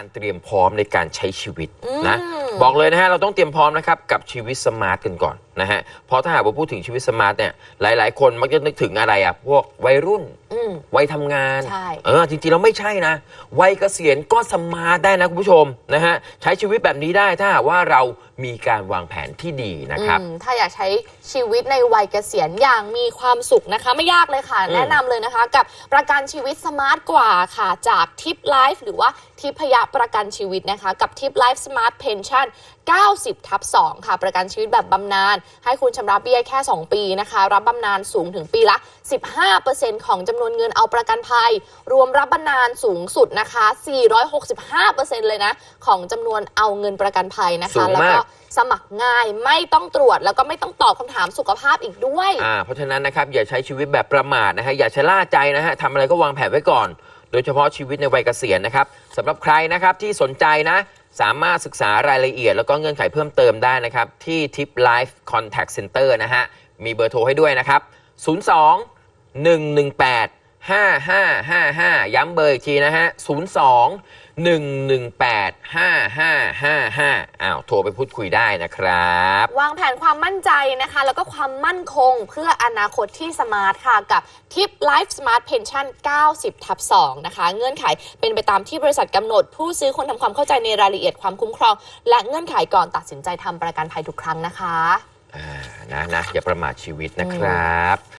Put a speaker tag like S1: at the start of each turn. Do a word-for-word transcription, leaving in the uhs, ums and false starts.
S1: เตรียมพร้อมในการใช้ชีวิตนะบอกเลยนะฮะเราต้องเตรียมพร้อมนะครับกับชีวิตสมาร์ทกันก่อนนะฮะเพราะถ้าหากว่าพูดถึงชีวิตสมาร์ทเนี่ยหลายๆคนมักจะนึกถึงอะไรอ่ะพวกวัยรุ่นวัยทำงานเออจริงๆเราไม่ใช่นะวัยเกษียณก็สมาร์ทได้นะคุณผู้ชมนะฮะใช้ชีวิตแบบนี้ได้ถ้าหากว่าเรามีการวางแผนที่ดีนะครับ
S2: ถ้าอยากใช้ชีวิตในวัยเกษียณอย่างมีความสุขนะคะไม่ยากเลยค่ะแนะนำเลยนะคะกับประกันชีวิตสมาร์ทกว่าค่ะจากทิปไลฟ์หรือว่าทิพยประกันชีวิตนะคะกับทิปไลฟ์สมาร์ทเพนชั่นเก้าสิบทับสองค่ะประกันชีวิตแบบบำนาญให้คุณชำระเบี้ยแค่สองปีนะคะรับบำนาญสูงถึงปีละ สิบห้าเปอร์เซ็นต์ ของจำนวนเงินเอาประกันภัยรวมรับบำนาญสูงสุดนะคะสี่ร้อยหกสิบห้าเปอร์เซ็นต์ เลยนะของจำนวนเอาเงินประกันภัยนะคะแล้วก็สมัครง่ายไม่ต้องตรวจแล้วก็ไม่ต้องตอบคำถามสุขภาพอีกด้วย
S1: อ่าเพราะฉะนั้นนะครับอย่าใช้ชีวิตแบบประมาทนะฮะอย่าชะล่าใจนะฮะทำอะไรก็วางแผนไว้ก่อนโดยเฉพาะชีวิตในวัยเกษียณนะครับสำหรับใครนะครับที่สนใจนะสามารถศึกษารายละเอียดแล้วก็เงื่อนไขเพิ่มเติมได้นะครับที่ Tip Life Contact Center นะฮะมีเบอร์โทรให้ด้วยนะครับศูนย์ สอง หนึ่ง หนึ่ง แปด ห้า ห้า ห้า ห้าย้ำเบอร์อีกทีนะฮะศูนย์ สอง หนึ่ง หนึ่ง แปด ห้า ห้า ห้า ห้าอ้าวโทรไปพูดคุยได้นะครับ
S2: วางแผนความมั่นใจนะคะแล้วก็ความมั่นคงเพื่ออนาคตที่สมาร์ทค่ะกับ Tip Life Smart Pension เก้าสิบทับสอง นะคะเงื่อนไขเป็นไปตามที่บริษัทกำหนดผู้ซื้อควรทำความเข้าใจในรายละเอียดความคุ้มครองและเงื่อนไขก่อนตัดสินใจทำประกันภัยทุกครั้งนะคะ
S1: อ่านะนะอย่าประมาทชีวิตนะครับ